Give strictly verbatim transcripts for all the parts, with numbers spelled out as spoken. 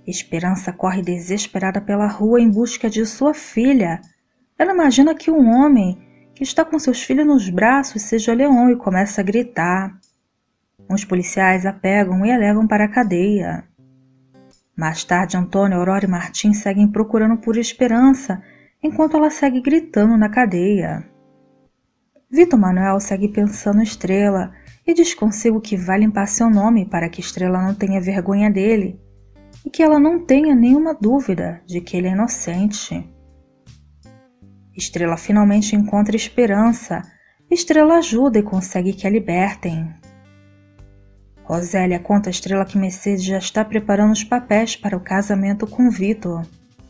Esperança corre desesperada pela rua em busca de sua filha. Ela imagina que um homem que está com seus filhos nos braços seja Leon e começa a gritar. Os policiais a pegam e a levam para a cadeia. Mais tarde, Antônio, Aurora e Martim seguem procurando por Esperança, enquanto ela segue gritando na cadeia. Vitor Manuel segue pensando em Estrela e diz consigo que vai limpar seu nome para que Estrela não tenha vergonha dele e que ela não tenha nenhuma dúvida de que ele é inocente. Estrela finalmente encontra Esperança. Estrela ajuda e consegue que a libertem. Rosélia conta a Estrela que Mercedes já está preparando os papéis para o casamento com Vitor.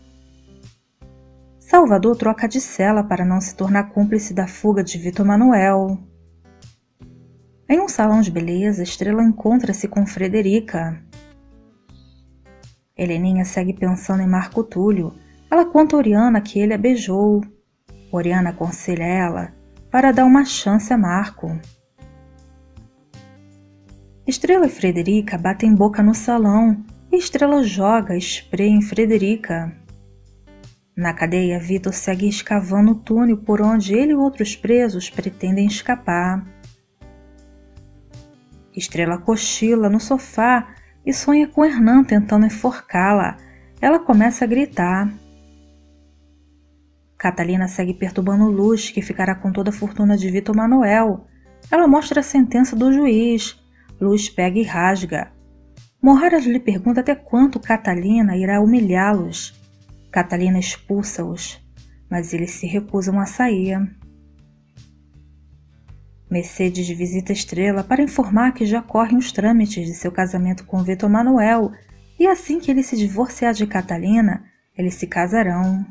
Salvador troca de cela para não se tornar cúmplice da fuga de Vitor Manuel. Em um salão de beleza, Estrela encontra-se com Frederica. Heleninha segue pensando em Marco Túlio. Ela conta a Oriana que ele a beijou. Oriana aconselha ela para dar uma chance a Marco. Estrela e Frederica batem boca no salão e Estrela joga spray em Frederica. Na cadeia, Vitor segue escavando o túnel por onde ele e outros presos pretendem escapar. Estrela cochila no sofá e sonha com Hernan tentando enforcá-la. Ela começa a gritar. Catalina segue perturbando Luz, que ficará com toda a fortuna de Vitor Manuel. Ela mostra a sentença do juiz. Luz pega e rasga. Moraras lhe pergunta até quanto Catalina irá humilhá-los. Catalina expulsa-os, mas eles se recusam a sair. Mercedes visita Estrela para informar que já correm os trâmites de seu casamento com Vitor Manuel e assim que ele se divorciar de Catalina, eles se casarão.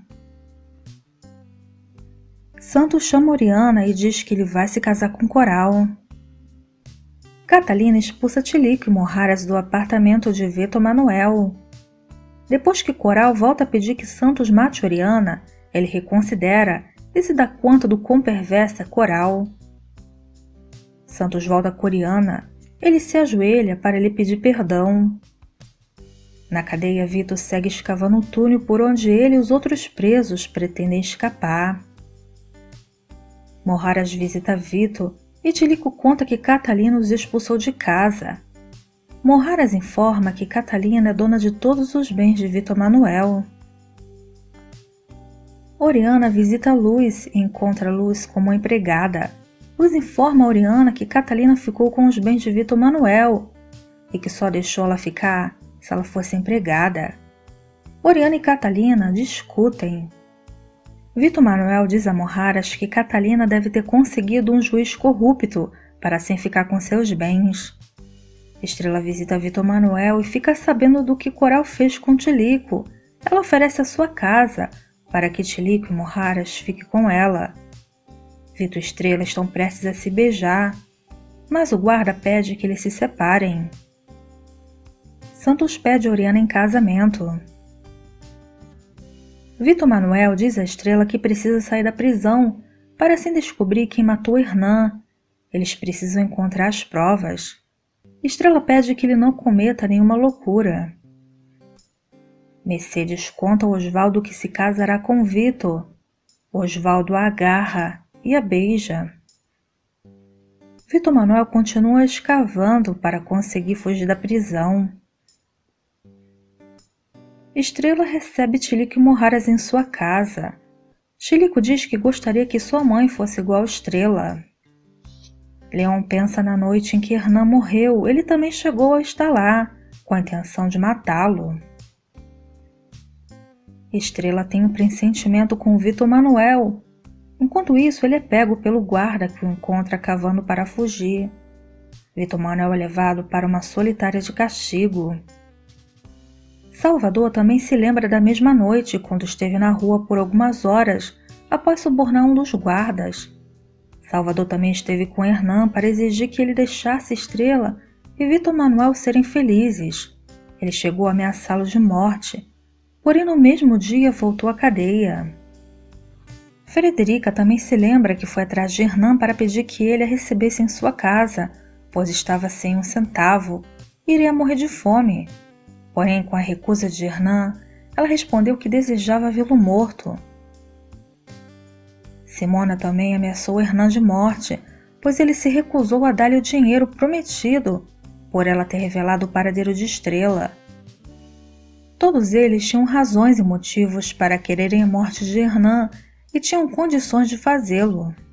Santos chama Oriana e diz que ele vai se casar com Coral. Catalina expulsa Tilico e Moraras do apartamento de Vitor Manuel. Depois que Coral volta a pedir que Santos mate Oriana, ele reconsidera e se dá conta do quão perversa é Coral. Santos volta com Oriana. Ele se ajoelha para lhe pedir perdão. Na cadeia, Vitor segue escavando o túnel por onde ele e os outros presos pretendem escapar. Moraras visita Vitor e Tilico conta que Catalina os expulsou de casa. Moraras informa que Catalina é dona de todos os bens de Vitor Manuel. Oriana visita Luz e encontra Luz como empregada. Luz informa a Oriana que Catalina ficou com os bens de Vitor Manuel e que só deixou ela ficar se ela fosse empregada. Oriana e Catalina discutem. Vitor Manuel diz a Moraras que Catalina deve ter conseguido um juiz corrupto para assim ficar com seus bens. Estrela visita Vitor Manuel e fica sabendo do que Coral fez com Tilico. Ela oferece a sua casa para que Tilico e Moraras fiquem com ela. Vitor e Estrela estão prestes a se beijar, mas o guarda pede que eles se separem. Santos pede a Oriana em casamento. Vitor Manuel diz a Estrela que precisa sair da prisão para assim descobrir quem matou Hernan. Eles precisam encontrar as provas. Estrela pede que ele não cometa nenhuma loucura. Mercedes conta a Osvaldo que se casará com Vitor. Osvaldo a agarra e a beija. Vitor Manuel continua escavando para conseguir fugir da prisão. Estrela recebe Tilico e Moraras em sua casa. Tilico diz que gostaria que sua mãe fosse igual a Estrela. Leon pensa na noite em que Hernan morreu. Ele também chegou a estar lá, com a intenção de matá-lo. Estrela tem um pressentimento com Vitor Manuel. Enquanto isso, ele é pego pelo guarda que o encontra cavando para fugir. Vitor Manuel é levado para uma solitária de castigo. Salvador também se lembra da mesma noite, quando esteve na rua por algumas horas, após subornar um dos guardas. Salvador também esteve com Hernan para exigir que ele deixasse Estrela e Vitor Manuel serem felizes. Ele chegou a ameaçá-los de morte, porém no mesmo dia voltou à cadeia. Frederica também se lembra que foi atrás de Hernan para pedir que ele a recebesse em sua casa, pois estava sem um centavo e iria morrer de fome. Porém, com a recusa de Hernan, ela respondeu que desejava vê-lo morto. Simona também ameaçou Hernan de morte, pois ele se recusou a dar-lhe o dinheiro prometido, por ela ter revelado o paradeiro de Estrela. Todos eles tinham razões e motivos para quererem a morte de Hernan e tinham condições de fazê-lo.